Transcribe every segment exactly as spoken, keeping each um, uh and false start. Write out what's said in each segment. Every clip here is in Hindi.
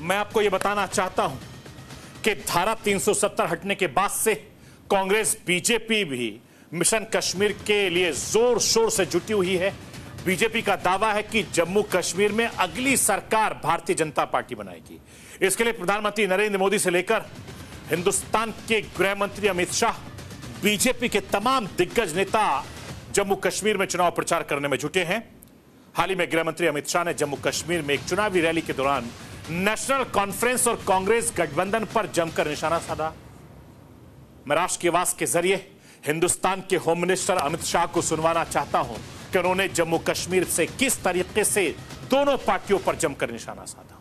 मैं आपको यह बताना चाहता हूं कि धारा तीन सौ सत्तर हटने के बाद से कांग्रेस बीजेपी भी मिशन कश्मीर के लिए जोर शोर से जुटी हुई है। बीजेपी का दावा है कि जम्मू कश्मीर में अगली सरकार भारतीय जनता पार्टी बनाएगी। इसके लिए प्रधानमंत्री नरेंद्र मोदी से लेकर हिंदुस्तान के गृह मंत्री अमित शाह, बीजेपी के तमाम दिग्गज नेता जम्मू कश्मीर में चुनाव प्रचार करने में जुटे हैं। हाल ही में गृह मंत्री अमित शाह ने जम्मू कश्मीर में एक चुनावी रैली के दौरान नेशनल कॉन्फ्रेंस और कांग्रेस गठबंधन पर जमकर निशाना साधा। मैं राष्ट्र की आवाज के जरिए हिंदुस्तान के होम मिनिस्टर अमित शाह को सुनवाना चाहता हूं कि उन्होंने जम्मू कश्मीर से किस तरीके से दोनों पार्टियों पर जमकर निशाना साधा।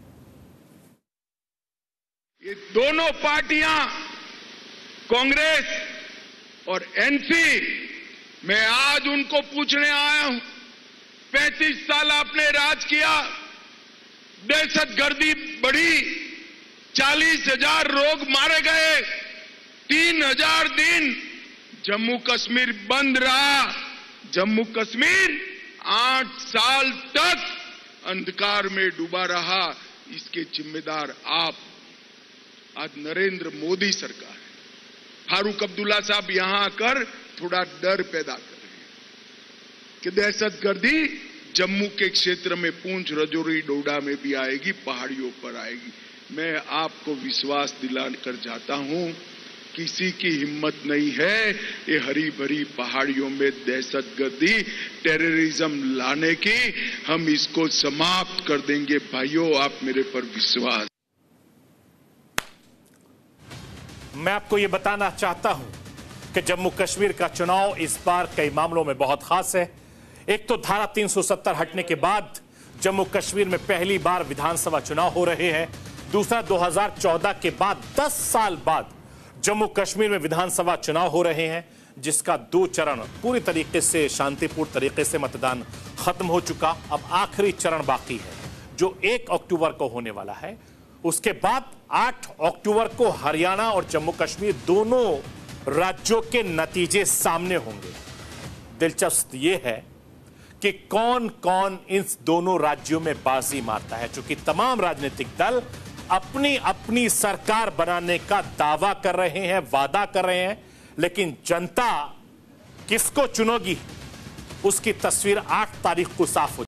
ये दोनों पार्टियां कांग्रेस और एनसी, मैं आज उनको पूछने आया हूं, पैंतीस साल आपने राज किया, दहशतगर्दी बढ़ी, चालीस हजार लोग मारे गए, तीन हजार दिन जम्मू कश्मीर बंद रहा, जम्मू कश्मीर आठ साल तक अंधकार में डूबा रहा। इसके जिम्मेदार आप, आज नरेंद्र मोदी सरकार है। फारूक अब्दुल्ला साहब यहां आकर थोड़ा डर पैदा कर रहे हैं कि दहशतगर्दी जम्मू के क्षेत्र में पूंछ, रजौरी, डोडा में भी आएगी, पहाड़ियों पर आएगी। मैं आपको विश्वास दिलाकर जाता हूं, किसी की हिम्मत नहीं है ये हरी भरी पहाड़ियों में दहशतगर्दी, टेररिज्म लाने की। हम इसको समाप्त कर देंगे भाइयों, आप मेरे पर विश्वास। मैं आपको यह बताना चाहता हूं कि जम्मू कश्मीर का चुनाव इस बार कई मामलों में बहुत खास है। एक तो धारा तीन सौ सत्तर हटने के बाद जम्मू कश्मीर में पहली बार विधानसभा चुनाव हो रहे हैं। दूसरा, दो हज़ार चौदह के बाद दस साल बाद जम्मू कश्मीर में विधानसभा चुनाव हो रहे हैं, जिसका दो चरण पूरी तरीके से शांतिपूर्ण तरीके से मतदान खत्म हो चुका। अब आखिरी चरण बाकी है जो एक अक्टूबर को होने वाला है। उसके बाद आठ अक्टूबर को हरियाणा और जम्मू कश्मीर दोनों राज्यों के नतीजे सामने होंगे। दिलचस्प यह है कि कौन कौन इन दोनों राज्यों में बाजी मारता है, क्योंकि तमाम राजनीतिक दल अपनी अपनी सरकार बनाने का दावा कर रहे हैं, वादा कर रहे हैं, लेकिन जनता किसको चुनेगी उसकी तस्वीर आठ तारीख को साफ हो